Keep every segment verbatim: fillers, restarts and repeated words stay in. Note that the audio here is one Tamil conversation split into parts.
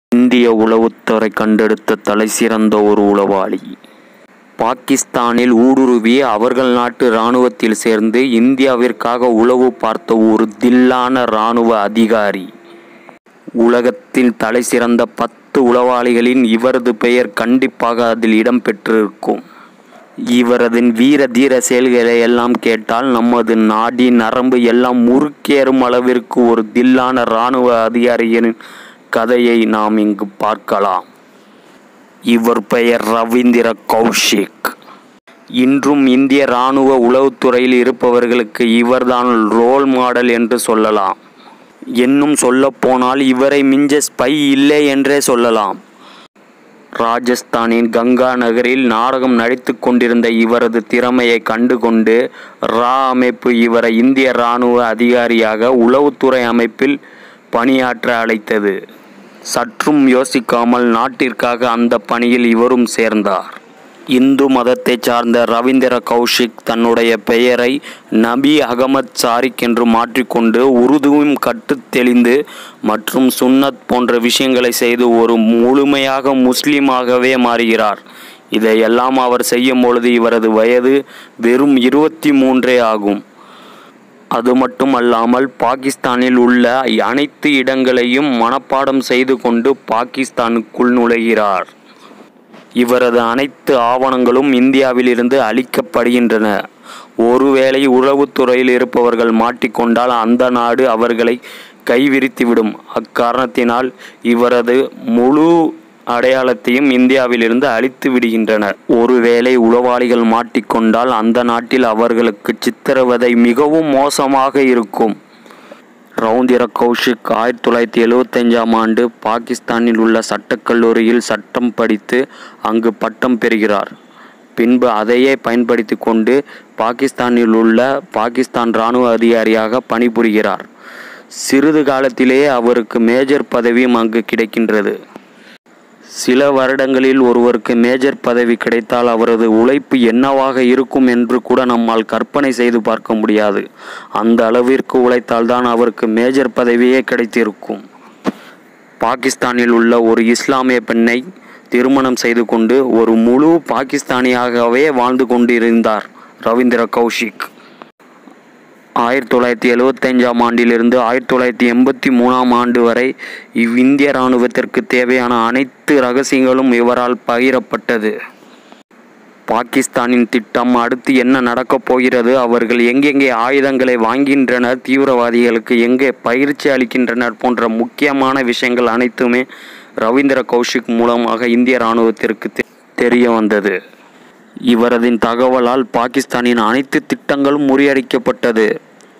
இந்திய உளவுத்துறை கண்டெடுத்த தலைசிறந்த ஒரு உளவாளி. பாகிஸ்தானில் ஊடுருவி அவர்கள் நாட்டு இராணுவத்தில் சேர்ந்து இந்தியாவிற்காக உளவு பார்த்த ஒரு தில்லான இராணுவ அதிகாரி. உலகத்தின் தலைசிறந்த பத்து உளவாளிகளின் இவரது பெயர் கண்டிப்பாக அதில் இடம்பெற்றிருக்கும். இவரது வீர தீர செயல்களை எல்லாம் கேட்டால் நமது நாடி நரம்பு எல்லாம் முறுக்கேறும் அளவிற்கு ஒரு தில்லான இராணுவ அதிகாரியின் கதையை நாம் இங்கு பார்க்கலாம். இவர் பெயர் ரவீந்திர கௌஷிக். இன்றும் இந்திய இராணுவ உளவுத்துறையில் இருப்பவர்களுக்கு இவர்தான் ரோல் மாடல் என்று சொல்லலாம். இன்னும் சொல்லப்போனால் இவரை மிஞ்ச ஸ்பை இல்லை என்றே சொல்லலாம். ராஜஸ்தானின் கங்கா நகரில் நாடகம் நடித்து கொண்டிருந்த இவரது திறமையை கண்டுகொண்டு ரா அமைப்பு இவரை இந்திய இராணுவ அதிகாரியாக உளவுத்துறை அமைப்பில் பணியாற்ற அழைத்தது. சற்றும் யோசிக்காமல் நாட்டிற்காக அந்த பணியில் இவரும் சேர்ந்தார். இந்து மதத்தை சார்ந்த ரவீந்திர கௌஷிக் தன்னுடைய பெயரை நபி அகமது சாரிக் என்று மாற்றிக்கொண்டு உருதுவும் கற்றுத் தெளிந்து மற்றும் சுன்னத் போன்ற விஷயங்களை செய்து ஒரு முழுமையாக முஸ்லீமாகவே மாறுகிறார். இதையெல்லாம் அவர் செய்யும் பொழுது இவரது வயது வெறும் இருபத்தி மூன்றே ஆகும். அது மட்டுமல்லாமல் பாகிஸ்தானில் உள்ள அனைத்து இடங்களையும் மனப்பாடம் செய்து கொண்டு பாகிஸ்தானுக்குள் நுழைகிறார். இவரது அனைத்து ஆவணங்களும் இந்தியாவில் இருந்து அளிக்கப்படுகின்றன. ஒருவேளை உளவுத்துறையில் இருப்பவர்கள் மாட்டிக்கொண்டால் அந்த நாடு அவர்களை கைவிரித்துவிடும். அக்காரணத்தினால் இவரது முழு அடையாளத்தையும் இந்தியாவிலிருந்து அழித்து விடுகின்றனர். ஒருவேளை உளவாளிகள் மாட்டிக்கொண்டால் அந்த நாட்டில் அவர்களுக்கு சித்திரவதை மிகவும் மோசமாக இருக்கும். ரவீந்திர கௌஷிக் ஆயிரத்தி தொள்ளாயிரத்தி எழுபத்தஞ்சாம் ஆண்டு பாகிஸ்தானில் உள்ள சட்டக்கல்லூரியில் சட்டம் படித்து அங்கு பட்டம் பெறுகிறார். பின்பு அதையே பயன்படுத்தி கொண்டு பாகிஸ்தானில் உள்ள பாகிஸ்தான் இராணுவ அதிகாரியாக பணிபுரிகிறார். சிறிது காலத்திலேயே அவருக்கு மேஜர் பதவியும் அங்கு கிடைக்கின்றது. சில வருடங்களில் ஒருவருக்கு மேஜர் பதவி கிடைத்தால் அவரது உழைப்பு என்னவாக இருக்கும் என்று கூட நம்மால் கற்பனை செய்து பார்க்க முடியாது. அந்த அளவிற்கு உழைத்தால்தான் அவருக்கு மேஜர் பதவியே கிடைத்திருக்கும். பாகிஸ்தானில் உள்ள ஒரு இஸ்லாமிய பெண்ணை திருமணம் செய்து கொண்டு ஒரு முழு பாகிஸ்தானியாகவே வாழ்ந்து கொண்டிருந்தார் ரவீந்திர கௌஷிக். ஆயிரத்தி தொள்ளாயிரத்தி எழுபத்தஞ்சாம் ஆண்டிலிருந்து ஆயிரத்தி தொள்ளாயிரத்தி எண்பத்தி மூணாம் ஆண்டு வரை இவ்விந்திய இராணுவத்திற்கு தேவையான அனைத்து இரகசியங்களும் இவரால் பகிரப்பட்டது. பாகிஸ்தானின் திட்டம், அடுத்து என்ன நடக்கப் போகிறது, அவர்கள் எங்கெங்கே ஆயுதங்களை வாங்குகின்றனர், தீவிரவாதிகளுக்கு எங்கே பயிற்சி அளிக்கின்றனர் போன்ற முக்கியமான விஷயங்கள் அனைத்துமே ரவீந்திர கௌஷிக் மூலமாக இந்திய இராணுவத்திற்கு தெரிய வந்தது. இவரது தகவலால் பாகிஸ்தானின் அனைத்து திட்டங்களும் முறியடிக்கப்பட்டது.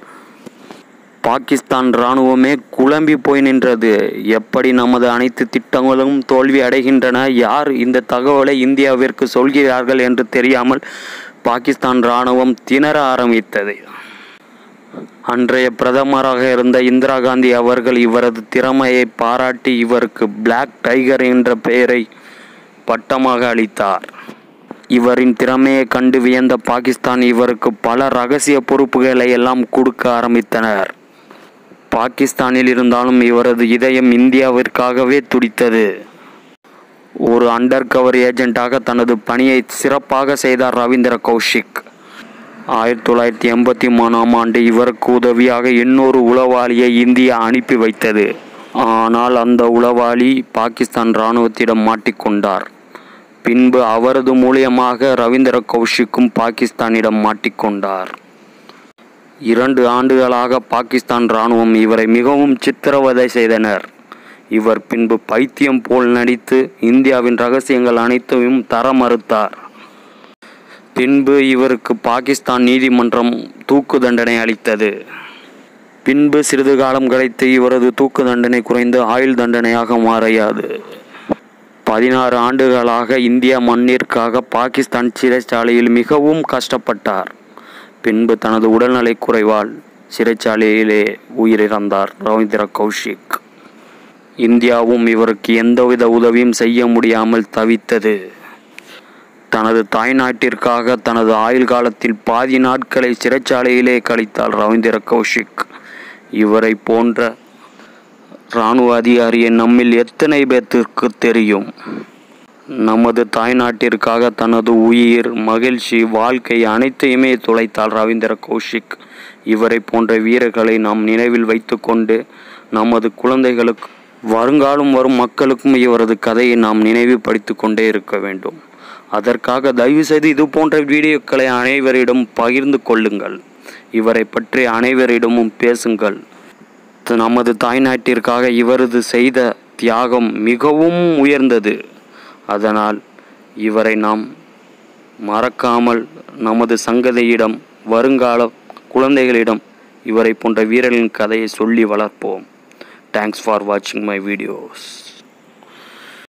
பாகிஸ்தான் இராணுவமே குழம்பி போய் நின்றது. எப்படி நமது அனைத்து திட்டங்களும் தோல்வி அடைகின்றன, யார் இந்த தகவலை இந்தியாவிற்கு சொல்கிறார்கள் என்று தெரியாமல் பாகிஸ்தான் இராணுவம் திணற ஆரம்பித்தது. அன்றைய பிரதமராக இருந்த இந்திரா காந்தி அவர்கள் இவரது திறமையை பாராட்டி இவருக்கு பிளாக் டைகர் என்ற பெயரை பட்டமாக அளித்தார். இவரின் திறமையை கண்டு வியந்த பாகிஸ்தான் இவருக்கு பல இரகசிய பொறுப்புகளை எல்லாம் கொடுக்க ஆரம்பித்தனர். பாகிஸ்தானில் இருந்தாலும் இவரது இதயம் இந்தியாவிற்காகவே துடித்தது. ஒரு அண்டர் கவர் ஏஜென்ட்டாக தனது பணியை சிறப்பாக செய்தார் ரவீந்திர கௌஷிக். ஆயிரத்தி தொள்ளாயிரத்தி எண்பத்தி மூணாம் ஆண்டு இவருக்கு உதவியாக இன்னொரு உளவாளியை இந்தியா அனுப்பி வைத்தது. ஆனால் அந்த உளவாளி பாகிஸ்தான் இராணுவத்திடம் மாட்டிக்கொண்டார். பின்பு அவரது மூலியமாக ரவீந்திர கௌஷிக்கும் பாகிஸ்தானிடம் மாட்டிக்கொண்டார். இரண்டு ஆண்டுகளாக பாகிஸ்தான் இராணுவம் இவரை மிகவும் சித்திரவதை செய்தனர். இவர் பின்பு பைத்தியம் போல் நடித்து இந்தியாவின் இரகசியங்கள் அனைத்தையும் தர மறுத்தார். பின்பு இவருக்கு பாகிஸ்தான் நீதிமன்றம் தூக்கு தண்டனை அளித்தது. பின்பு சிறிது காலம் கழித்து இவரது தூக்கு தண்டனை குறைந்து ஆயுள் தண்டனையாக மாறியது. பதினாறு ஆண்டுகளாக இந்திய மண்ணிற்காக பாகிஸ்தான் சிறைச்சாலையில் மிகவும் கஷ்டப்பட்டார். பின்பு தனது உடல்நலை குறைவால் சிறைச்சாலையிலே உயிரிழந்தார் ரவீந்திர கௌஷிக். இந்தியாவும் இவருக்கு எந்தவித உதவியும் செய்ய முடியாமல் தவித்தது. தனது தாய்நாட்டிற்காக தனது ஆயுள் காலத்தில் பாதி நாட்களை சிறைச்சாலையிலே கழித்தார் ரவீந்திர கௌஷிக். இவரை போன்ற இராணுவ அதிகாரியை நம்மில் எத்தனை பேர்த்திற்கு தெரியும்? நமது தாய்நாட்டிற்காக தனது உயிர், மகிழ்ச்சி, வாழ்க்கை அனைத்தையுமே துளைத்தார் ரவீந்திர கௌஷிக். இவரை போன்ற வீரர்களை நாம் நினைவில் வைத்து கொண்டு நமது குழந்தைகளுக்கு, வருங்காலம் வரும் மக்களுக்கும் இவரது கதையை நாம் நினைவுபடுத்தி கொண்டே இருக்க வேண்டும். அதற்காக தயவுசெய்து இது போன்ற வீடியோக்களை அனைவரிடம் பகிர்ந்து கொள்ளுங்கள். இவரை பற்றி அனைவரிடமும் பேசுங்கள். நமது தாய்நாட்டிற்காக இவரது செய்த தியாகம் மிகவும் உயர்ந்தது. அதனால் இவரை நாம் மறக்காமல் நமது சங்கதியிடம், வருங்கால குழந்தைகளிடம் இவரை போன்ற வீரர்களின் கதையை சொல்லி வளர்ப்போம். தேங்க்ஸ் ஃபார் வாட்சிங் மை வீடியோஸ்.